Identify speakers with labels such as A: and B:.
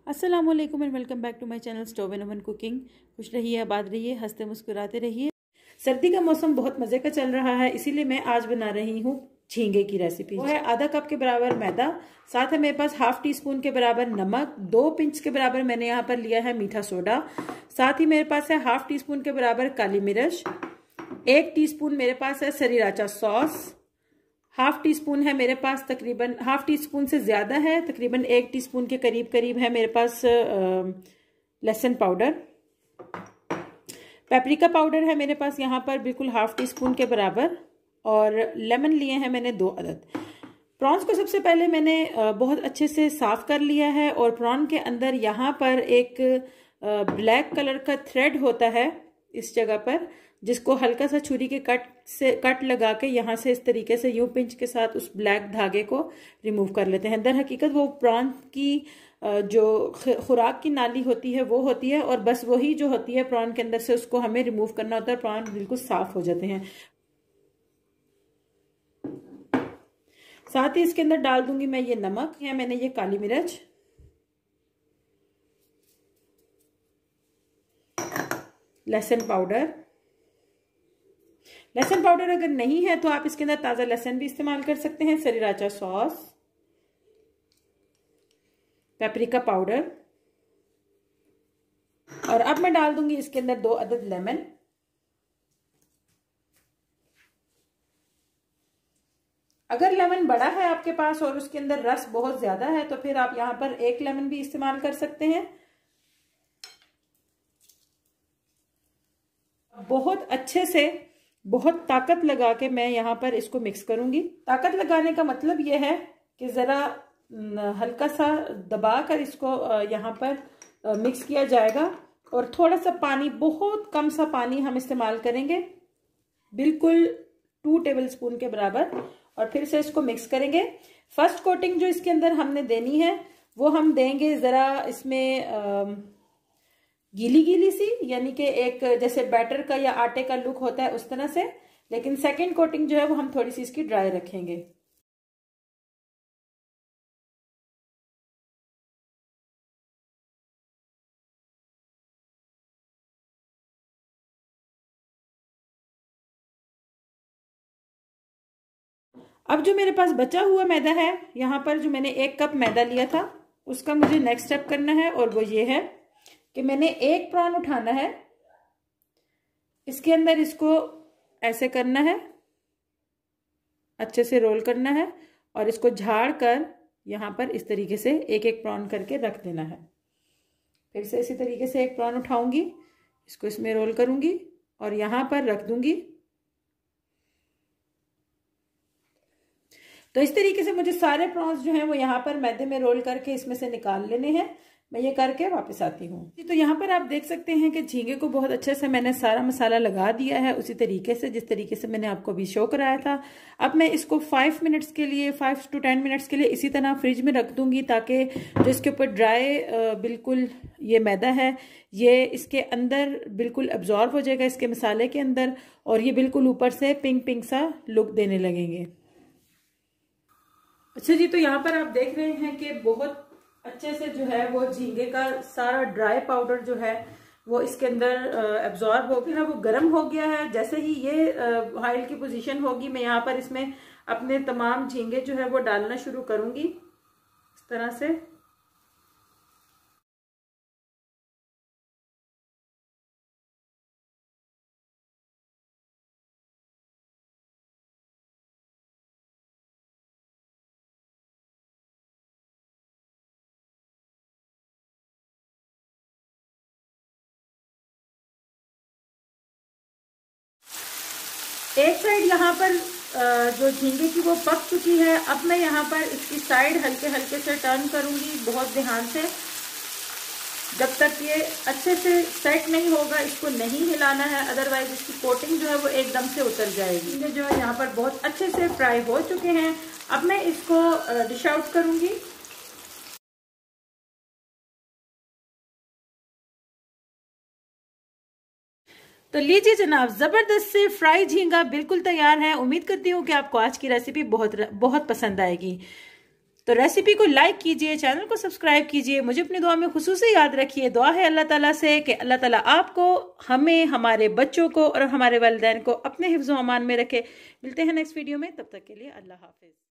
A: अस्सलाम वालेकुम and welcome back to my channel stove and oven cooking. खुश रहिए, आबाद रहिए, हंसते मुस्कुराते रहिए। सर्दी का मौसम बहुत मज़े का चल रहा है, इसीलिए मैं आज बना रही हूँ झींगे की रेसिपी। वो है आधा कप के बराबर मैदा, साथ है मेरे पास हाफ टी स्पून के बराबर नमक, 2 पिंच के बराबर मैंने यहाँ पर लिया है मीठा सोडा, साथ ही मेरे पास है हाफ टी स्पून के बराबर काली मिर्च, 1 टीस्पून मेरे पास है sriracha sauce, half teaspoon है मेरे पास, तकरीबन हाफ टी स्पून से ज़्यादा है, तकरीबन 1 टीस्पून के करीब करीब है मेरे पास लहसुन पाउडर। पेपरिका पाउडर है मेरे पास यहाँ पर बिल्कुल हाफ टी स्पून के बराबर, और लेमन लिए हैं मैंने 2 अदद। प्रॉन्स को सबसे पहले मैंने बहुत अच्छे से साफ कर लिया है, और प्रॉन के अंदर यहाँ पर एक ब्लैक कलर का थ्रेड होता है इस जगह पर, जिसको हल्का सा छुरी के कट लगा के यहाँ से इस तरीके से यूं पिंच के साथ उस ब्लैक धागे को रिमूव कर लेते हैं। दर हकीकत वो प्रॉन की जो खुराक की नाली होती है वो होती है, और बस वही जो होती है प्रॉन के अंदर से उसको हमें रिमूव करना होता है। प्रॉन बिल्कुल साफ हो जाते हैं। साथ ही इसके अंदर डाल दूंगी मैं ये नमक है, मैंने ये काली मिर्च, लहसुन पाउडर। लहसुन पाउडर अगर नहीं है तो आप इसके अंदर ताजा लहसुन भी इस्तेमाल कर सकते हैं। सरीराचा सॉस, पेपरिका पाउडर, और अब मैं डाल दूंगी इसके अंदर 2 अदद लेमन। अगर लेमन बड़ा है आपके पास और उसके अंदर रस बहुत ज्यादा है तो फिर आप यहां पर 1 लेमन भी इस्तेमाल कर सकते हैं। बहुत अच्छे से, बहुत ताकत लगा के मैं यहाँ पर इसको मिक्स करूंगी। ताकत लगाने का मतलब यह है कि ज़रा हल्का सा दबा कर इसको यहाँ पर मिक्स किया जाएगा, और थोड़ा सा पानी, बहुत कम सा पानी हम इस्तेमाल करेंगे, बिल्कुल 2 टेबलस्पून के बराबर, और फिर से इसको मिक्स करेंगे। फर्स्ट कोटिंग जो इसके अंदर हमने देनी है वो हम देंगे ज़रा इसमें गीली गीली सी, यानी कि एक जैसे बैटर का या आटे का लुक होता है उस तरह से, लेकिन सेकंड कोटिंग जो है वो हम थोड़ी सी इसकी ड्राई रखेंगे। अब जो मेरे पास बचा हुआ मैदा है, यहाँ पर जो मैंने 1 कप मैदा लिया था उसका मुझे नेक्स्ट स्टेप करना है, और वो ये है कि मैंने 1 प्रॉन उठाना है, इसके अंदर इसको ऐसे करना है, अच्छे से रोल करना है, और इसको झाड़ कर यहाँ पर इस तरीके से एक एक प्रॉन करके रख देना है। फिर से इसी तरीके से 1 प्रॉन उठाऊंगी, इसको इसमें रोल करूंगी और यहाँ पर रख दूंगी। तो इस तरीके से मुझे सारे प्रॉन्स जो हैं वो यहाँ पर मैदे में रोल करके इसमें से निकाल लेने हैं। मैं ये करके वापस आती हूँ। तो यहाँ पर आप देख सकते हैं कि झींगे को बहुत अच्छे से मैंने सारा मसाला लगा दिया है, उसी तरीके से जिस तरीके से मैंने आपको अभी शो कराया था। अब मैं इसको 5 मिनट्स के लिए, 5 to 10 मिनट्स के लिए इसी तरह फ्रिज में रख दूंगी, ताकि जो इसके ऊपर ड्राई बिल्कुल ये मैदा है ये इसके अंदर बिल्कुल एब्जॉर्ब हो जाएगा इसके मसाले के अंदर, और ये बिल्कुल ऊपर से पिंक पिंक सा लुक देने लगेंगे। अच्छा जी, तो यहाँ पर आप देख रहे हैं कि बहुत अच्छे से जो है वो झींगे का सारा ड्राई पाउडर जो है वो इसके अंदर एब्जॉर्ब हो गया, वो गर्म हो गया है। जैसे ही ये ऑयल की पोजीशन होगी, मैं यहाँ पर इसमें अपने तमाम झींगे जो है वो डालना शुरू करूंगी इस तरह से। एक साइड यहाँ पर जो झींगे की वो पक चुकी है। अब मैं यहाँ पर इसकी साइड हल्के हल्के से टर्न करूंगी, बहुत ध्यान से, जब तक ये अच्छे से सेट नहीं होगा इसको नहीं हिलाना है, अदरवाइज इसकी कोटिंग जो है वो एकदम से उतर जाएगी। ये जो है यहाँ पर बहुत अच्छे से फ्राई हो चुके हैं। अब मैं इसको डिश आउट करूंगी। तो लीजिए जनाब, जबरदस्त से फ्राई झींगा बिल्कुल तैयार है। उम्मीद करती हूँ कि आपको आज की रेसिपी बहुत बहुत पसंद आएगी। तो रेसिपी को लाइक कीजिए, चैनल को सब्सक्राइब कीजिए, मुझे अपनी दुआ में खुसूसी याद रखिए। दुआ है अल्लाह ताला से कि अल्लाह ताला आपको, हमें, हमारे बच्चों को और हमारे वालिदैन को अपने हिफ्ज़-ओ-अमान में रखे। मिलते हैं नेक्स्ट वीडियो में, तब तक के लिए अल्लाह हाफिज़।